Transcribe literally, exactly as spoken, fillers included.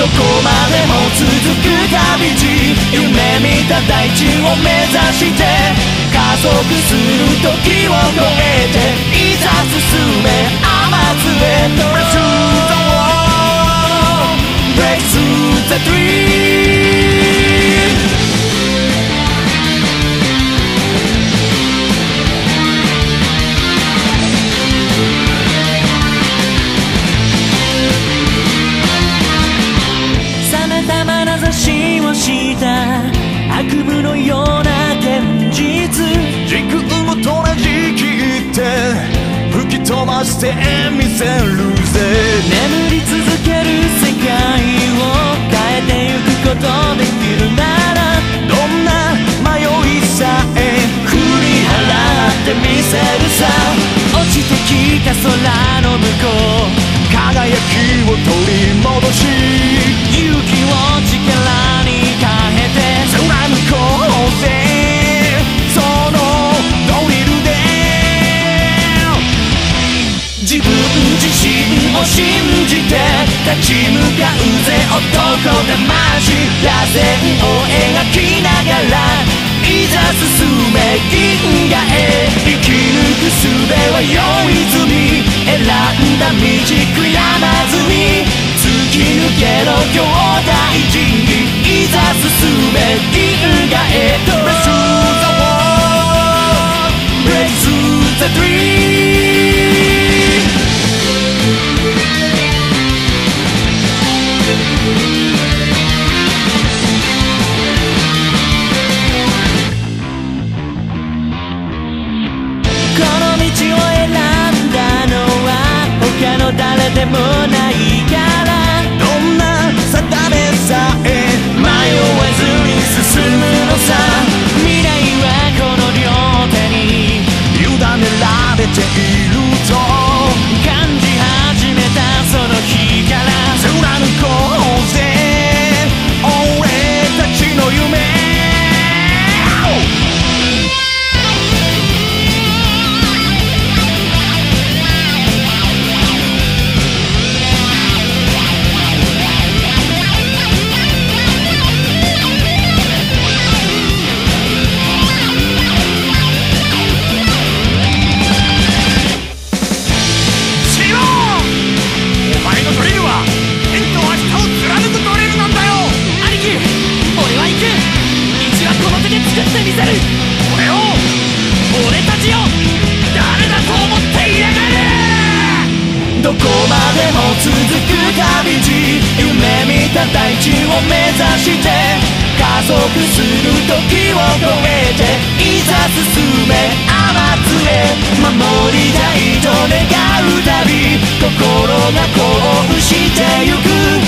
どこまでも続く旅路、夢見た大地を目指して加速する時を超えて、いざ進め甘津へ Break through the wall, break through the dream。悪夢のような現実、 時空を閉じ切って吹き飛ばしてみせるぜ。 眠り続ける世界を変えてゆくことできるなら、 どんな迷いさえ振り払ってみせるさ。落ちてきた空の向こう、 輝きを取り戻し、 勇気を力に変えて貫こうぜ、そのドリルで自分自身を信じて立ち向かうぜ男魂。螺旋を描きながらいざ進め銀河へ、生き抜く術は用意済み、選んだ道悔やまずに突き抜けろ兄弟陣に、いざ進め銀河へ Break through the wall, break through the dream。この道を選んだのは他の誰でもないから、 どんな定めさえ迷わずに進むのさ。未来はこの両手に委ねられていると感じ始めたその日から、 貫こうぜ俺たちの夢。どこまでも続く旅路、夢見た大地を目指して加速する時を超えて、いざ進め甘津へ守りたいと願う旅、心が鼓舞してゆく